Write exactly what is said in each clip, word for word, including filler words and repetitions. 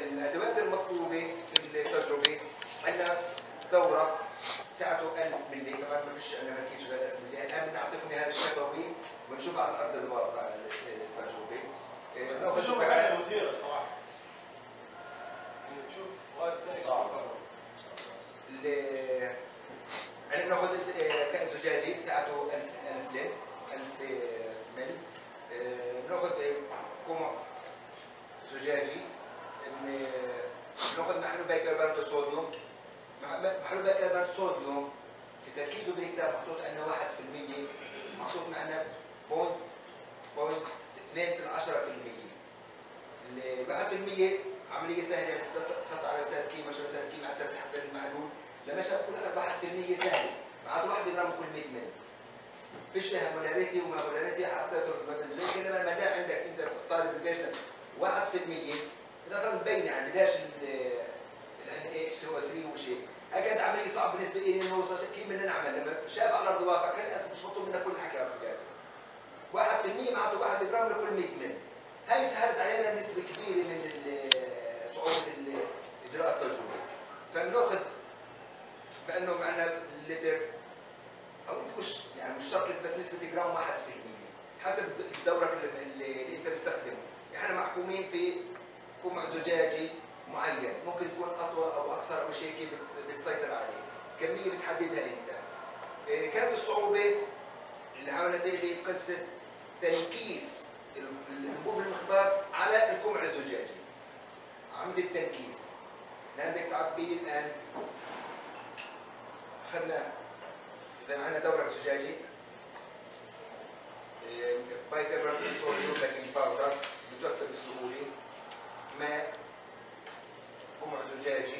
الادوات المطلوبه في التجربه عندنا دوره سعته ألف ملي، طبعا ما فيش انا بحكيش غير ألف ملي، الان بنعطيكم اياها الشفوي ونشوف على ارض الواقع التجربه. التجربه فعلا مثيره صراحه. نشوف صعب. يعني بناخذ كأس زجاجي سعته ألف ألف لتر ألف مل، بناخذ كوم زجاجي، بناخذ محلول بيكربونات الصوديوم. محلول بيكربونات الصوديوم في تركيزه بالكتاب محطوط عندنا واحد بالمية، محطوط معنا بوينت بوينت اثنين في العشرة في المية. ال واحد بالمية عملية سهلة تسطع على رسالة كيمو، عشان رسالة كيمو على أساس حتى المحلول لما شاف كل هذا واحد بالمية سهل، معاد واحد جرام كل مية مل. فيش فيها مولاريتي وما مولاريتي حطيته مثلا زي كده. ما دام عندك انت طالب البيرسن واحد بالمية اذا خلص مبينه يعني بدهاش ال اتش او ثلاثة وشيء. هكذا عمليه صعبه بالنسبه لي انه كيف بدنا نعمل لما شاف على ارض الواقع كان الاسف مش مطلوب منا كل الحكي هذا. واحد بالمية معناته واحد جرام لكل مية مل. هاي سهلت علينا نسبه كبيره من صعوبه اجراء التجربه. فبناخذ بانه معنا اللتر او مش يعني مش شرط بس نسبه جرام واحد بالمية حسب الدورق اللي, اللي انت بتستخدمه. احنا يعني محكومين في كمع زجاجي معين، ممكن يكون اطول او اقصر او شيء كيف بتسيطر عليه، كميه بتحددها انت. إيه كانت الصعوبه اللي حاولنا فيها اللي في قصه تنكيس الانبوب المخبار على الكمع الزجاجي. عمليه التنكيس عندك تعبيه الان اخذنا اذا عندنا دورق زجاجي بايكربونات الصوديوم لكن باودر بتوفر بسهوله، ماء، كمع زجاجي،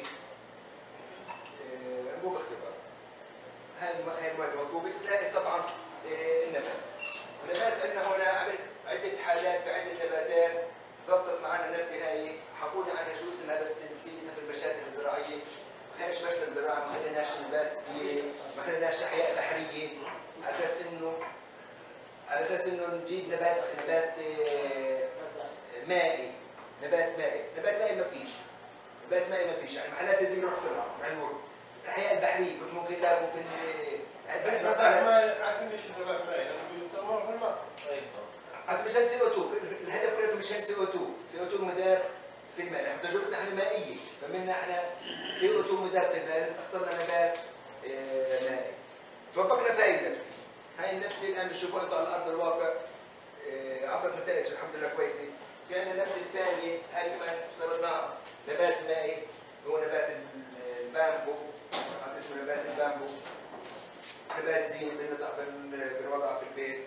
انبوب اختبار. هاي هاي المواد المطلوبه زائد طبعا النبات. النبات عندنا هنا عملت عده حالات في عده نباتات ضبطت معنا النبته هاي، حقولها عنها شو اسمها بس نسيتها في المشاتل الزراعيه. هاي مش مشتل زراعه، ما خليناش نبات ما خليناش احياء بحريه على اساس انه على اساس انه نجيب نبات نبات مائي، نبات مائي، نبات مائي ما فيش، نبات مائي ما فيش، يعني محلات زي رحت لها مع الورد. الاحياء البحريه كنت ممكن تلاقوا في النبات مائي، عارفين ليش النبات مائي؟ لانه بيتمر في الماء. اصل مشان سي او اثنين، الهدف كله مشان سي او اثنين، سي او اثنين مدار في الماء، نحن تجربتنا احنا مائيه، فمنا احنا سي او اثنين مدار في الماء، اخترنا نبات مائي. توفقنا في هاي النبته. هاي النبته الان بتشوفوها انتم على ارض الواقع اعطت نتائج الحمد لله كويسه. كان النبته الثانيه هاي كمان افترضناها نبات مائي هو نبات البامبو، عم اسمه نبات البامبو. نبات زينه بنوضعه في البيت.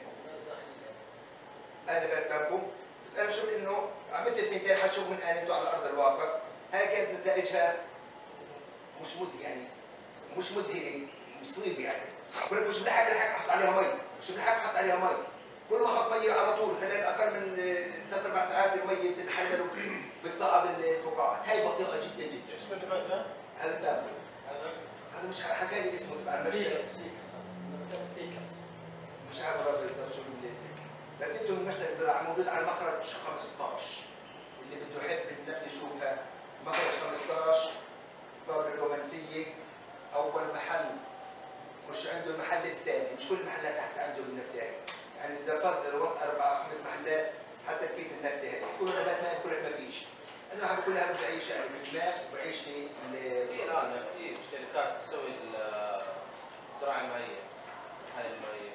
هاي نبات بامبو، بس انا شفت انه عملت الاثنتين حتشوفوا الان انتم على ارض الواقع. هاي كانت نتائجها مش مذهله يعني مش مذهله مصيبه يعني. بقول لك مش بلحق لحق احط عليها مي، مش بلحق احط عليها مي. كل ما احط مي على طول خلال اقل من ثلاث اربع ساعات المي بتتحلل وبتصعب الفقاعات. هاي بطيئه جدا جدا. شو اسم النبات ده؟ هذا البامبو. هذا هذا مش حكى لي اسمه تبع المشتل. فيكس مش عارف بالضبط شو بس انتم المشتل الزراعي موجود على مخرج خمسطعش، اللي بده يحب النبته يشوفها مخرج خمسطعش فابريكا رومانسيه. اول محل مش عنده المحل الثاني، مش كل المحلات حتى عنده النبته هي، يعني اذا فرض الوقت اربع خمس محلات حتى لقيت النبته هي، كل نبات ما كل ما فيش. انا عم بقول هذا بعيش يعني بالماء وبعيش في في الان في شركات تسوي الزراعه المائيه، الحاله المائيه.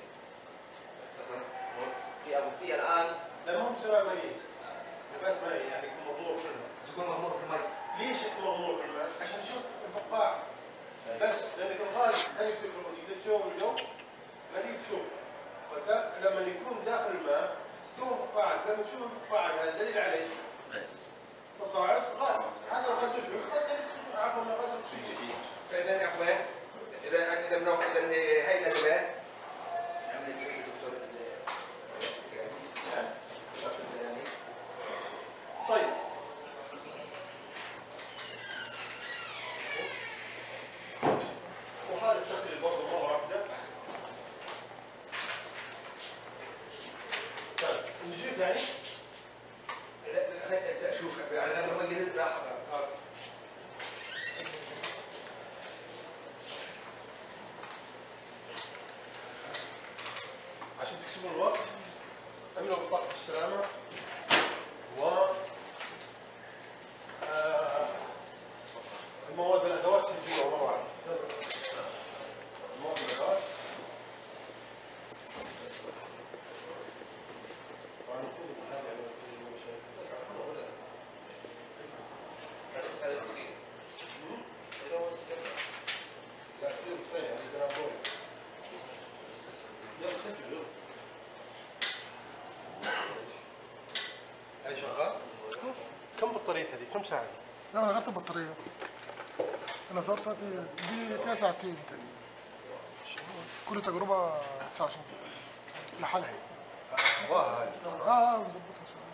في ابو في الان لا مو بزراعه مائيه، نبات مائي يعني يكون مغمور في الماء. يكون مغمور في المي. ليش يكون مغمور في الماء؟ عشان نشوف الفقاعه. بس لانك الغاز ثاني اكسيد الكربون تشوف اليوم غريب تشوف. فلما يكون داخل الماء تكون فقاعات، لما تشوف الفقاعات هذا دليل على ايش؟ غاز. تصاعد غاز، هذا الغاز شو؟ غاز عفوا غاز اكسجين. فاذا يا اخوان اذا اذا بناخذ اذا هاي الادوات عمل الدكتور السلامي. طيب وهذا التخليل برضه مره واحده. طيب نجيب يعني لا شوف على هذا ما راح السلامة و آه، المواد الأدوات تجيبها مرة واحدة. المواد الأدوات هاي شغال؟ كم بطارية هذه؟ كم ساعة؟ لا انا غيرت البطاريه. انا صرت دي كده ساعتين تقريبا. كل تجربه تسعة وعشرين دقيقه لحالها هي. اه هاي اه اه مظبطها شويه.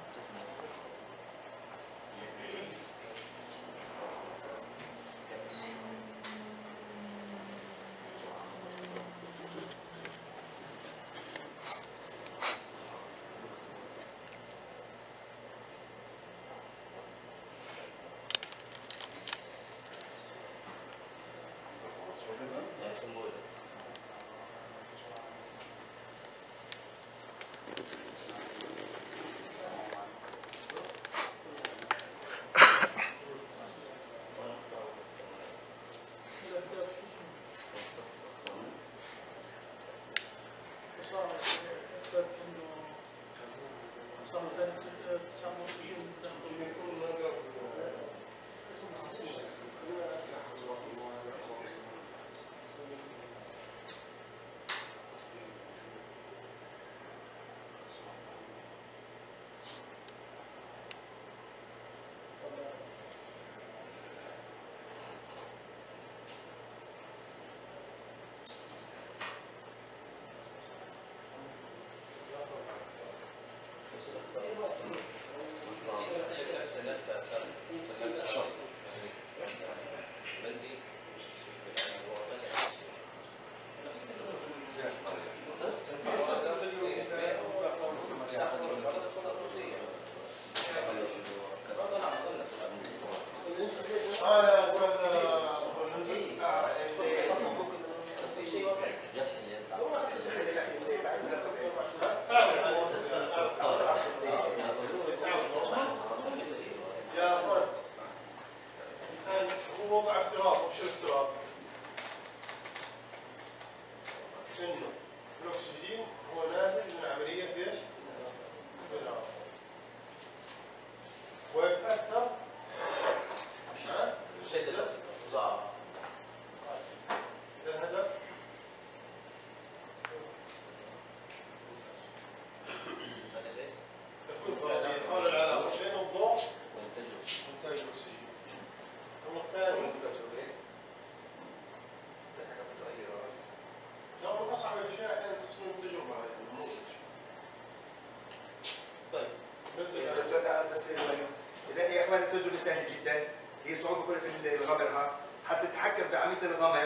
سهل جدا. هي صعوبه كلها في الغمرها. حتى تتحكم بعمليه الغمر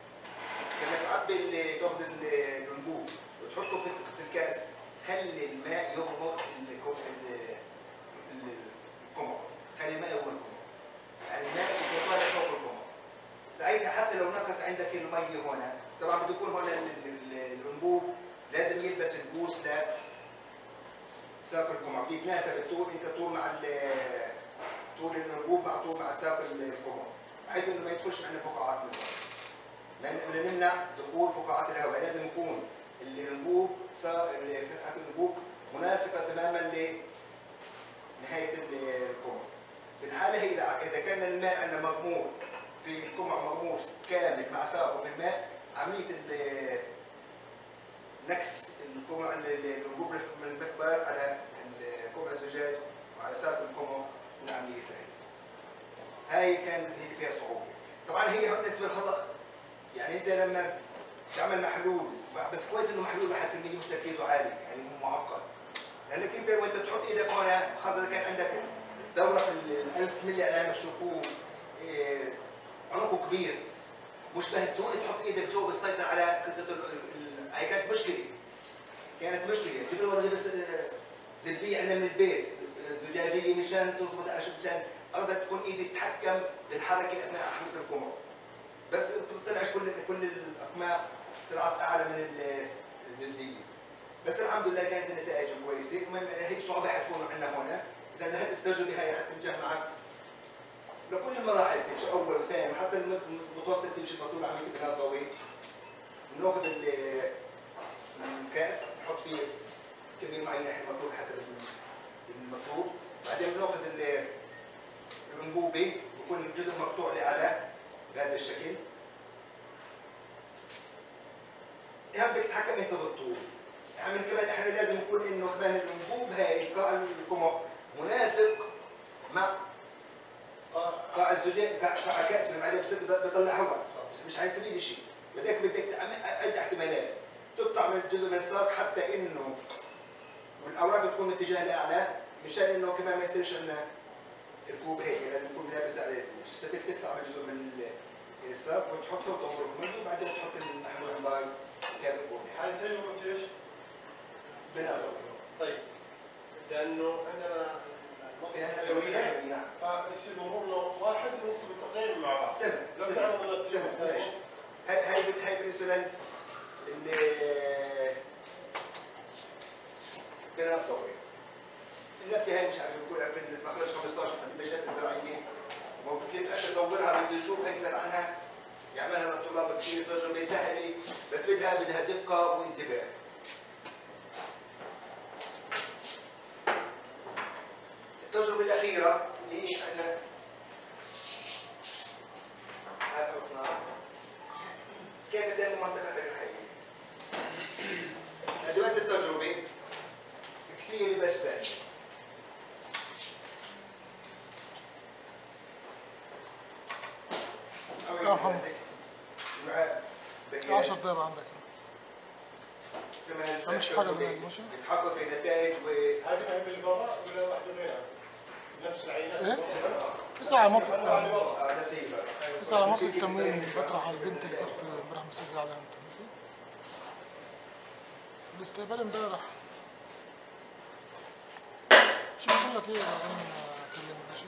لما تعبي تاخذ الانبوب وتحطه في في الكاس، خلي الماء يغمر الكمر، خلي الماء يغمر الكمر، يعني الماء يكون طالع فوق الكمر. ساعتها حتى لو نقص عندك المي هنا، طبعا بده يكون هنا الانبوب لازم يلبس البوس لساق الكمر، بيتناسب الطول، انت طول مع طول الانبوب مع طول مع ساق الكمر، بحيث انه ما يدخلش معنا فقاعات من الهواء. بدنا نمنع دخول فقاعات الهواء، لازم يكون الانبوب فتحه الانبوب مناسبه تماما لنهايه الكمر. في الحاله هي اذا كان الماء عندنا مغمور في الكمر، مغمور كامل مع ساقه في الماء، عمليه نكس الكمر الانبوب من المقبار على الكمر الزجاج وعلى ساق الكمر من عمليه سهله. هاي كان هي فيها صعوبه. طبعا هي بالنسبه للخطا، يعني انت لما تعمل محلول، بس كويس انه محلول واحد بالمية مش تركيزه عالي، يعني مو معقد. لانك انت وانت تحط ايدك هنا، خاصه اذا كان عندك دوره في ال ألف ملي الان بتشوفوه إيه عنقه كبير، مش بهالسهوله تحط ايدك جوا بتسيطر على قصه. هي كانت مشكله. كانت مشكله، جبنا والله بس زبديه عندنا من البيت، زجاجيه مشان تظبط عشان اقدر تكون ايدي تتحكم بالحركه اثناء حمله الكمر. بس طلعت كل كل الاقماع طلعت اعلى من الزبديه. بس الحمد لله كانت النتائج كويسه، هيك صعوبه حتكون عندنا هون، اذا هذه التجربه هاي حتنجح معك لكل المراحل، تمشي اول وثاني وحتى المتوسط تمشي بطول عمليه البناء الضوئي. بناخذ الكاس نحط فيه كميه معينه احنا مطلوب حسب المطلوب، بعدين بناخذ الانبوبه بكون الجزء مقطوع لاعلى بهذا الشكل. اهم بدك تتحكم انت بالطول. يعني كمان احنا لازم يكون انه كمان الانبوب هاي قاع القمع مناسق مع قاع الزجاج، قاع كاس من بعدين بصير بيطلع هواء، مش على سبيل شيء، بدك بدك تعمل عده احتمالات، تقطع من جزء من الساق حتى انه والاوراق تكون اتجاه الاعلى، مشان انه كمان ما يصيرش عندنا ركوب هيك، لازم يكون لابس عليه الكوس، بدك تقطع من جزء من الساق وتحطه وتطوره منه وبعدين تحط المحمول باي كامل كومي. هذه ثاني قلت ايش؟ بناء ضوئي. طيب لانه عندنا المنطقه نعم. فيصير مرورنا واحد ونكتب التقييم مع بعض. تمام. لو تعرض النتيجه الثانيه. هاي هاي هاي بالنسبه لل البناء الضوئي. النبته هاي مش عم بقول لك من المخرج خمسطعش من النباتات الزراعيه ممكن اصورها بدي اشوفها يسال عنها يعملها للطلاب كثير، تجربه سهله بس بدها بدها دقه وانتباه. التجربه الاخيره اللي هي عندنا هاي خلصناها. كيف بدنا منطقتك الحيويه؟ ادوات التجربه كثير بس سهله. يا محمد عشر دقايق عندك كمان ما مش حاجه من ماشي بتحقق النتائج و هذه ما هي من برا ولا واحده غيرها؟ نفس العينات؟ ايه؟ لسه على منطقه التموين، اه نفس الشيء. لسه على منطقه التموين بطرح على البنت اللي كنت امبارح مسجل عليها انت ماشي؟ الاستقبال امبارح شو بقول لك ايه بعدين اكلمك ماشي؟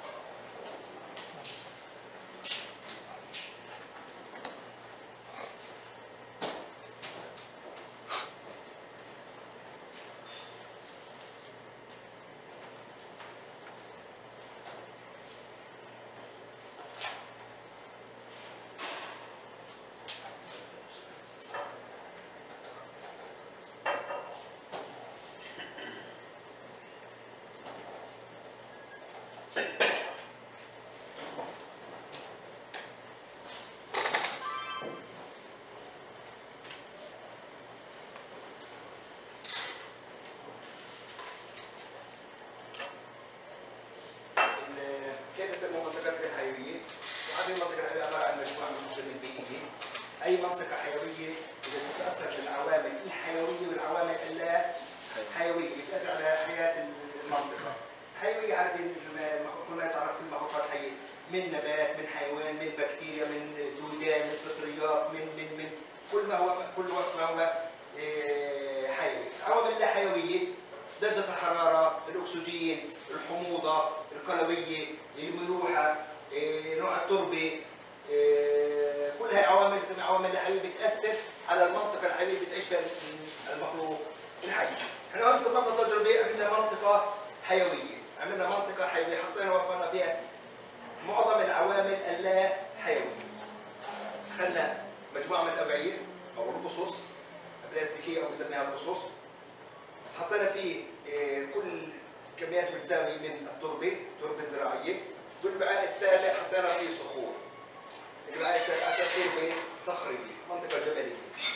اي منطقه حيويه اذا تتاثر بالعوامل الحيويه والعوامل اللا حيويه بتاثر على حياه المنطقه. حيويه عارفين كل ما يتعرف في المخلوقات الحيه، من نبات، من حيوان، من بكتيريا، من دودان، من فطريات، من من من كل ما هو كل ما هو حيوي. العوامل اللا حيويه درجه الحراره، الاكسجين، الحموضه، القلويه، الملوحه، نوع التربه، كل هاي عوامل بنسميها عوامل حيويه بتاثر على المنطقه الحيويه اللي بتعيش فيها المخلوق الحي. احنا هون صممنا تجربه، عملنا منطقه حيويه، عملنا منطقه حيويه حطينا وفرنا فيها معظم العوامل اللا حيويه. اخذنا مجموعه من الابعيه او القصص بلاستيكيه او بنسميها القصص، حطينا فيه كل كميات متساويه من التربه، التربه الزراعيه، والوعاء السابع حطينا فيه صخور. الوعاء السابع عشان تربه صخريه، منطقه جبليه.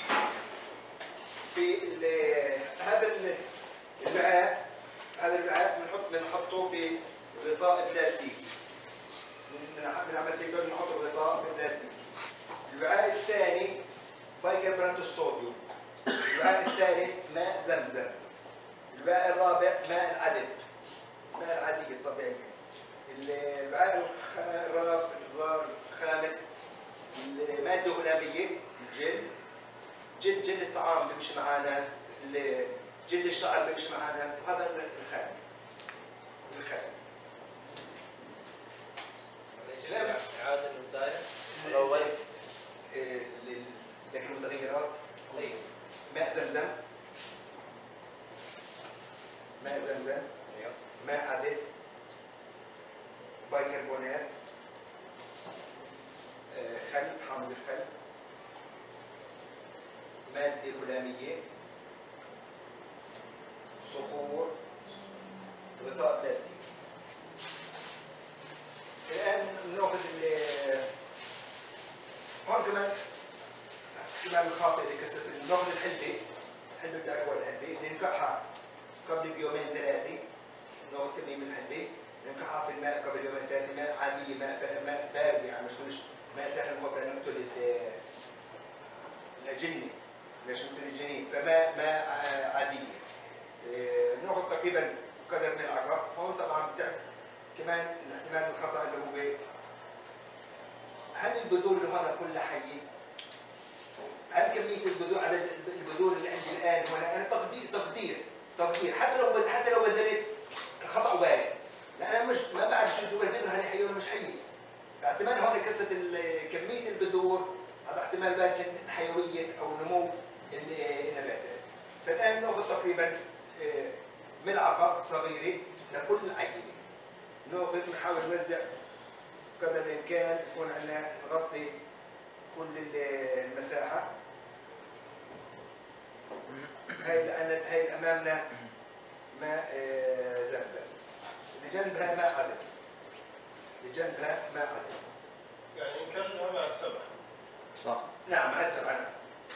في هذا الوعاء هذا الوعاء بنحط بنحطه في غطاء بلاستيكي. بنعمل فيه دول نحطه في غطاء بلاستيكي. الوعاء الثاني بايكربونات الصوديوم. الوعاء الثالث ماء زمزم. الوعاء الرابع ماء العدب، ماء العادية الطبيعية. الوعاء الخامس المادة الهلامية، الجل، جل جل الطعام بيمشي معنا، جل الشعر بيمشي معنا، هذا الخام. الخام. إعادة البداية الأول لكن المتغيرات أيوه ماء زمزم، هلاميه، صخور، غطاء بلاستيكي. الان بناخذ هون كمان احتمال الخاطئ اللي كسر، بناخذ الحلبه، الحلبه بتعرفوا الحلبه بننقعها قبل بيومين ثلاثه، ناخذ كميه من الحلبه ننقعها في الماء قبل يومين ثلاثه، ماء عاديه، ماء ماء بارد يعني، مش مش ماء ساخن قبل ان نقتل الاجنه، ليش نقتل الجنين، فماء ماء عاديه. بناخذ تقريبا قدر ملعقه. هون طبعا كمان الاحتمال الخطا اللي هو هل البذور اللي هون كلها حيه؟ هل كميه البذور على البذور اللي عندي الان هنا انا تقدير تقدير تقدير حتى لو حتى لو بذلت الخطا وارد، لان انا مش ما بعرف شو جوا البذره هل حيه ولا مش حيه. فاحتمال هون قصه كميه البذور هذا احتمال بارد في حيويه او نمو النباتات. فالان ناخذ تقريبا ملعقه صغيره لكل عينه. ناخذ نحاول نوزع قدر الامكان يكون عندنا نغطي كل المساحه. هاي لان هاي امامنا ماء زمزم، اللي جنبها ماء عذب، اللي جنبها ماء عذب. يعني نكررها مع السبع. صح. نعم مع السبع. نعم.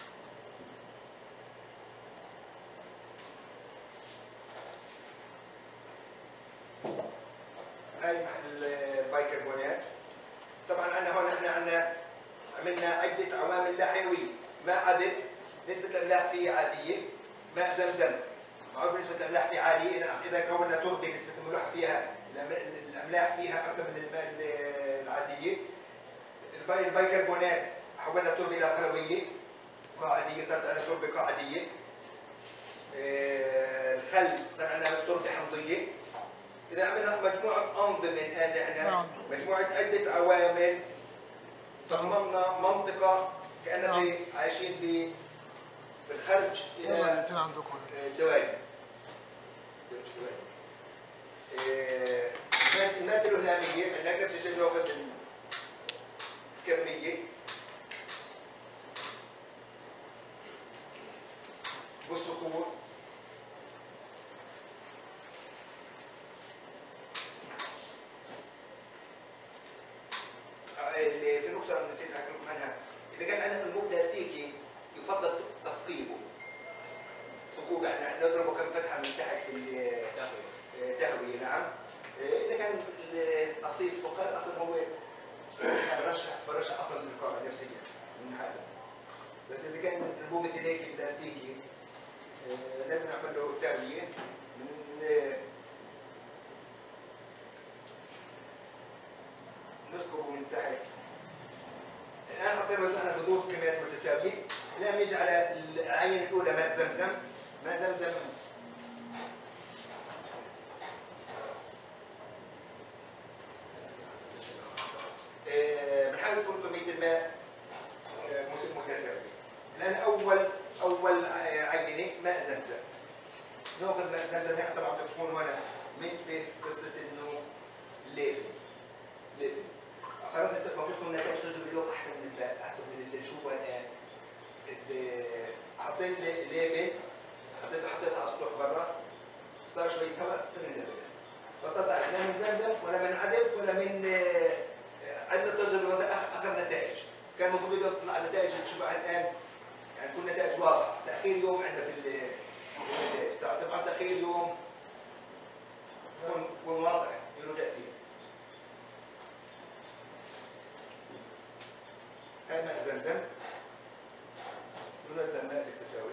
هاي محل بايكربونات. طبعا انا هون احنا عندنا عملنا عده عوامل لا حيويه، ماء عذب نسبه الاملاح فيه عاديه، ماء زمزم معروف نسبه الاملاح فيه عاليه، اذا اذا كونا تربه نسبه الملوحه فيها الاملاح فيها اكثر من الماء العاديه. البايكربونات حولنا التربه الى قلويه قاعديه، صارت عندنا تربه قاعديه. الخل صار عندنا تربه حمضيه. إذا عملنا مجموعة أنظمة الآن نحن مجموعة عدة عوامل صممنا منطقة كأننا في عايشين في بالخرج إلى الدوائر. المادة الهلامية عندنا نفس الشيء ناخذ الكمية والصخور اللي في نقطة نسيت أحكي لكم عنها، إذا كان عندنا أنبوب بلاستيكي يفضل تثقيبه. ثقوب احنا نضربه كم فتحة من تحت في التهوية. نعم. إذا كان القصيص فقط أصلا هو برشح برشح أصلا القاعة نفسيا من حاله. بس إذا كان أنبوب مثل هيك بلاستيكي لازم نعمل له تهوية من نثقبه من تحت. الآن حطينا وزعنا بذور كميات متساوية. الآن نيجي على العينة الأولى ماء زمزم. ماء زمزم بنحاول يكون كمية الماء متساوية. الآن أول أول عينة ماء زمزم. ناخذ ماء زمزم. هي طبعا بتكون هنا منتبه قصة إنه ليفل ليفل. خلاص المفروض تكون النتائج تجربة اليوم احسن من احسن من اللي نشوفه الان. حطيت ليفل، حطيت حطيتها على السطوح برا، صار شويه هواء من الليفل. فطلع لا من زمزم ولا من عدب ولا من عندنا تجربه اخر نتائج. كان المفروض اليوم تطلع النتائج اللي نشوفها الان يعني تكون نتائج واضحه. تاخير يوم عندنا في النتائج، طبعا تاخير يوم يكون واضح له تاثير. هاي ماء زمزم ننزل ماء بالتساوي.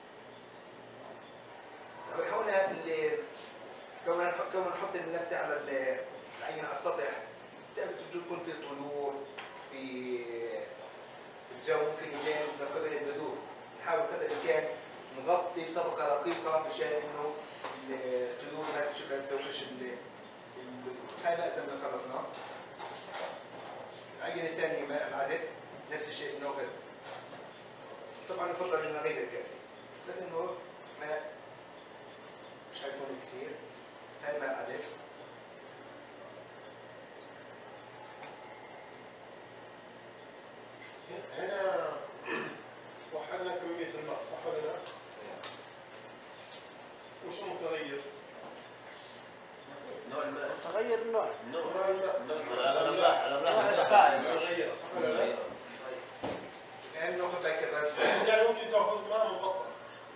هنا اللي كون نحط كون نحط النبته على العينه على السطح تكون في طيور في الجو ممكن يجي من قبل البذور. نحاول قدر الامكان نغطي بطبقه رقيقه مشان انه الطيور ما تدوش البذور. هاي ماء زمزم خلصناه. العينه الثانيه ماء العدد نفس الشيء بناخذ. طبعا يفضل انه غير الكاسي بس انه ماء مش حيكون كثير. هاي ماء عدد. هنا وحدنا أخذنا كمية الماء صح ولا لا؟ وش المتغير؟ نوع الماء. تغير النوع. نوع نوع الماء. الأملاح. نوع السائل. متغير صح ولا لا؟ لأنه ناخذ باقي كمان يعني ممكن تاخذ ماء مبطل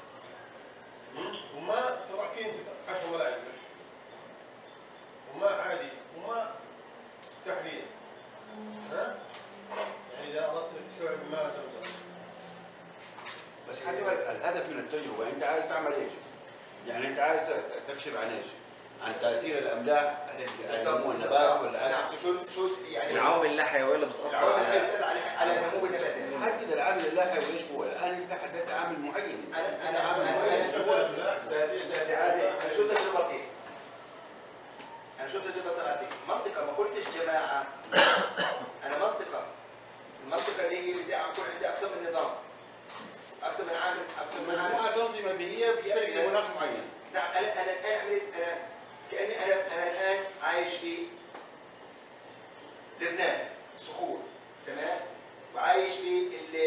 وماء تضع فيه انت عشر ملاعق ملح وماء عادي وماء تحلية ها؟ يعني إذا أردت أنك تستوعب ماء زمزم بس حسب الهدف من التجربه، انت عايز تعمل ايش؟ يعني انت عايز تكشف عن ايش؟ عن تاثير الاملاح على نمو النبات ولا عايز نعم. شو شو يعني العوامل النحيوية اللي بتأثر العوامل على اللي على على نمو النبات. حدد العامل اللاحي وايش هو؟ الان انت حددت عامل معين. انا انت انا عامل انا معين. انا استاذ عادل، انا شو تجربتي؟ انا شو تجربتي؟ منطقه ما قلتش جماعه، انا منطقه، المنطقه اللي هي بدي اكون عندي اكثر من نظام، اكثر من عامل، اكثر من عامل. مجموعه تنظيمه بيئيه بتشترك في مناخ معين. نعم انا انا الان عملت انا كاني انا انا الان عايش في لبنان صخور تمام، وعايش في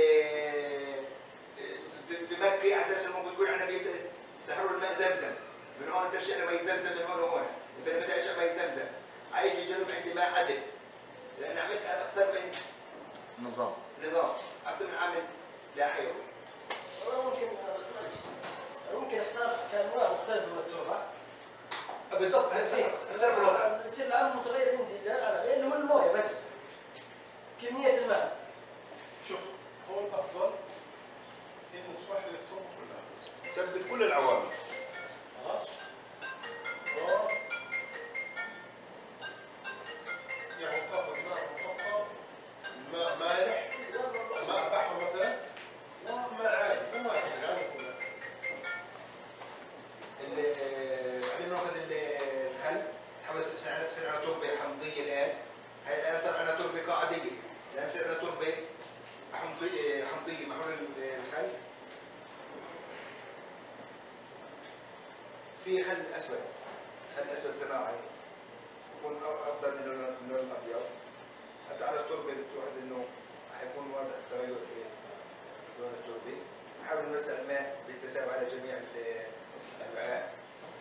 في مكه على اساس انه بيقول عنا تحرر الماء زمزم، من هون ترجع لماء زمزم من هون وهون، من متى ارجع ماء زمزم، عايش في الجنوب عندي ماء عذب، لان عملت اكثر من نظام نظام، اكثر من عامل لا حيوي. والله ممكن بس معلش ممكن اختار كانواع مختلفه من التربه. بالضبط اختلف الوضع. يصير العامل متغير من لانه هو المويه بس. كميه الماء. شوف هو الأفضل إنه توحد التربة كلها ثبت كل العوامل. خلاص؟ يعني تاخذ ماء مقطر، ماء مالح، ماء بحر مثلا، وماء عادي، مو ماء العالم كلها. بعدين ناخذ الخل، نحاول نصير على تربه حمضيه الان، هي الان صار عندنا تربه قاعديه، الان صار عندنا تربه حمضيه حمضيه مع الخل. في خل اسود، خل اسود صناعي يكون افضل من اللون من اللون الابيض، حتى على التربه بتوحد انه حيكون واضح التغير في لون التربه. نحاول نوزع الماء بالتساوي على جميع الوعاء.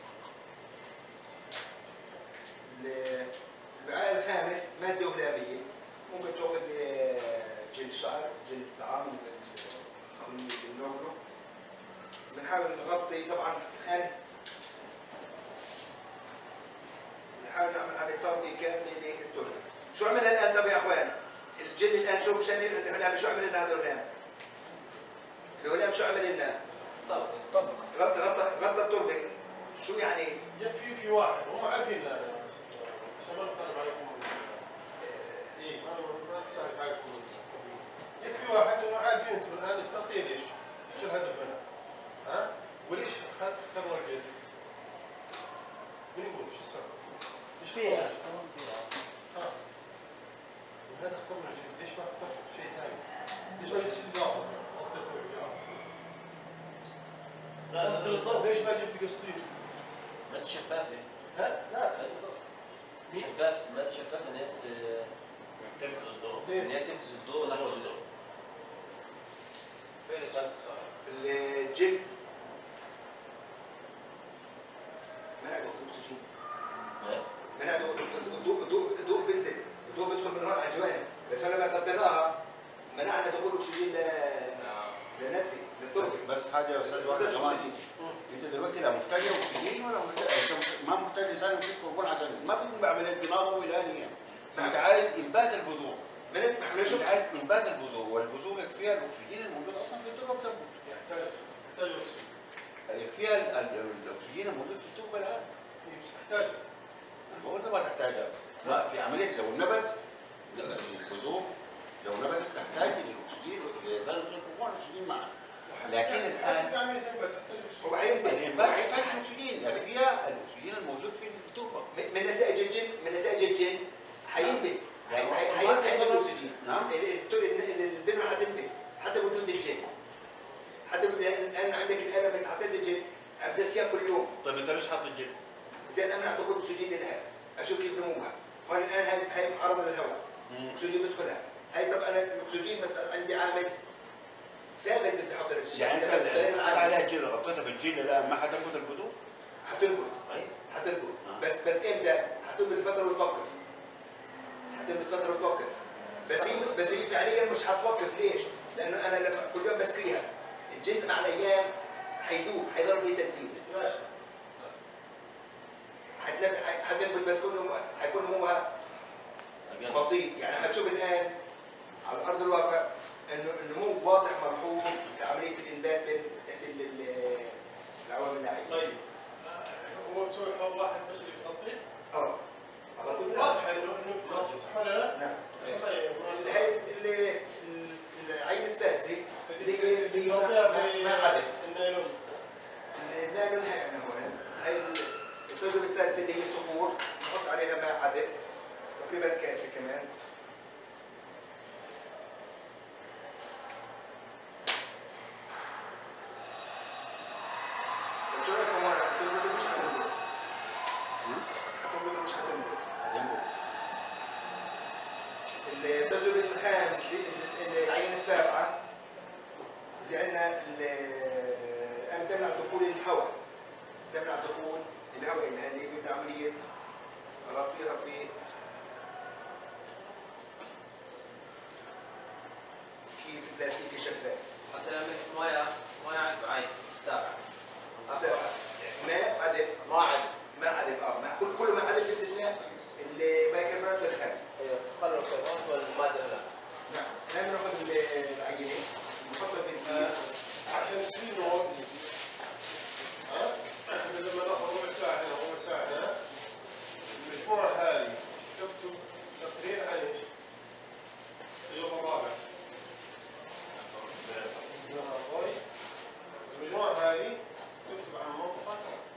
الوعاء الخامس ماده هلاميه، ممكن تاخذ جلد شعر، جلد طعام بناكله. بنحاول نغطي طبعا الان بنحاول نعمل عمليه تغطيه كامله للتربه. شو عملنا الان طب يا اخوان؟ الجلد الان شو مشان الهلام شو عمل لنا هذا الهلام؟ الهلام شو عمل لنا؟ طبق طبق غطى غطى غطى التربه. شو يعني؟ يكفي في واحد هم عارفين عشان ما نختلف عليكم. اي ما ما نستهلك عليكم. يكفي واحد انه عارفين انتم الان التغطيه ليش؟ ايش الهدف منها؟ ها؟ وليش اخترنا الجلد؟ من يقول شو السبب؟ ليش بيئة. ها. وهذا اخترنا الجلد، ليش ما اخترت شيء ثاني؟ ليش ما جبت الجار؟ غطيته بالجار. لا مثل الضرب ليش ما جبت قسطيل؟ مادة شفافة. ها؟ لا شفاف، مادة شفافة إن هي تنفذ الضوء. إن هي تنفذ الضوء نحو الضوء. فين السؤال؟ الجلد منع دخول الاكسجين، منع الضوء الضوء الضوء بينزل، الضوء بيدخل من هون على الجوانب، بس لما غطيناها منعنا دخول الاكسجين للنبته للتربه. بس حاجه يا استاذ واحد كمان، انت دلوقتي لا محتاج اكسجين ولا محتاج، ما محتاج انسان يمسك كربون عشان ما بتقوم بعمليه بناء ولاده. انت عايز انبات البذور. من انت عايز انبات البذور، والبذور يكفيها الاكسجين الموجود اصلا في التربه بتنبت. يحتاج يحتاج اكسجين. يكفيها الاكسجين الموجود في التربه الان. بس تحتاجه. انا بقول ما تحتاجها. ما في عمليه لو النبت البذور لو نبتت تحتاج للاكسجين لذلك الكربون الاكسجين معه. لكن الان في عمليه الانبات تحتاج اكسجين. هو حينبت الانبات يحتاج الاكسجين، يكفيها الاكسجين الموجود في التربه. من نتائج الجن من نتائج الجن حينبت يعني وصل حينبت ما يصل- الاكسجين. نعم. البذره حتنبت حتى وجود الجن، حتى الان عندك الان من حطيت الجن عم تسقيها كل يوم، طيب انت ليش حاطط الجلد؟ بدي امنع دخول الاكسجين للهواء، اشوف كيف نموها. هون الان هاي هاي معرضه للهواء، الاكسجين بيدخلها. هاي طب انا الاكسجين مثلا عندي عامل دائما بدك تحط الاكسجين. يعني انت الان عليها جيل غطيتها بالجيل الان ما حتنبت البذور؟ حتنبت طيب حتنبت آه. بس بس امتى؟ حتنبت فتره وتوقف. حتنبت فتره وتوقف. بس هي بس هي فعليا مش حتوقف. ليش؟ لانه انا لما كل يوم بسقيها الجلد مع الايام حيذوب، حيضل فيه تنفيذ. ماشي. حتنبت حتنبت بس كله حيكون نموها بطيء. يعني حتشوف الان على ارض الواقع انه النمو واضح ملحوظ في عمليه الانبات بين في ال- ال- العوامل الناعيه. طيب هو بسوي حوض واحد بس اللي تغطيه؟ اه على طول. واضح انه انه بتغطي صح ولا لا؟ نعم. بس ما ال- هي ال- ال- العين السادسه اللي هي اللي هي تغطيها ما- ما عدد بالنايلون. النايلون هي انا هون. هي التربه السادسه اللي هي صخور نحط عليها ماء عذب تقريبا كاسه كمان. طيب شو رايكم هون؟ حتنبت مش حتنبت؟ حتنبت مش حتنبت؟ هتنبت. التجربة الخامسة العين السابعة اللي عندنا الآن تمنع دخول الهواء، تمنع دخول الهواء اللي بدها عملية أغطيها في كيس بلاستيكي شفاف. حتى لما مويه مويه عذب عادي سابعه. سابعة ماء عذب ما عاد. ماء عذب اه ماء كل كل ما عذب باستثناء البيكربونات والخام. ايوه تخلوا الكربون والماده لا. نعم. نحن ناخذ العينة نحطها في الكيس. عشان تصير نوزن. ها؟ احنا لما ناخذ ربع ساعة هنا ربع ساعة هنا المجموعة هذه شفتوا تقرير عن ايش؟ اليوم الرابع. المجموعة هذه تكتب عن منطقة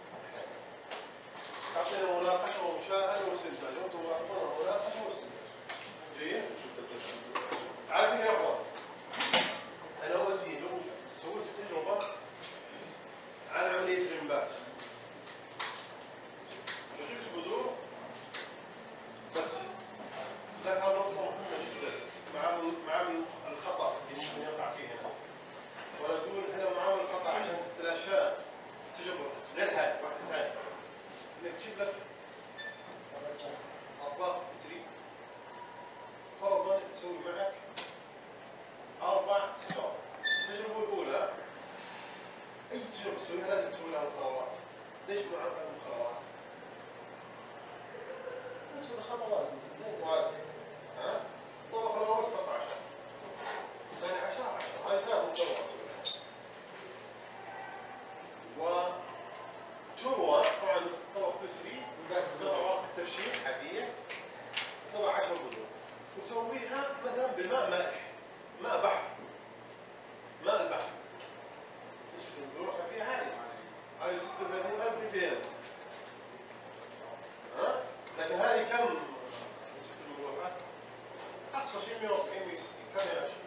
تعطينا مناقشة ومشاهدة واستنتاج، وانتم تعطونا مناقشة واستنتاج. جيد؟ عارفين يا اخوان؟ انا ودي لو سويت تجربة عن عملية الانبات. وجبت بذور بس ذكر نقطة مهمة جدا مع مع الخطأ اللي ممكن يقع فيه هنا. ولا تقول هنا معامل الخطأ عشان تتلاشى تجربة غير هاي واحدة ثانية. انك تجيب لك اطباق بتري فرضا تسوي معك اربع صور. التجربة الأولى أي تجربة تسويها لازم تسوي لها مخابرات. ليش معرض المخابرات؟ نسبة الخطوات واحد ها؟ الطبقة الأول تحط عشرة. الثاني عشرة عشرة. هاي ثلاث مخابرات تسويها. وتروى طبعا طبق بتري تضع ورقة ترشيح عادية تضع عشر بذور وتسويها مثلا بالماء مالح ماء بحر ماء البحر نسبة البذور فيها عالية هذه ستة وثلاثين ألف مئتين ها؟ لكن هذه كم نسبة البذور؟ أقصى شيء مئة وأربعين مئة وستين كم يا شيخ؟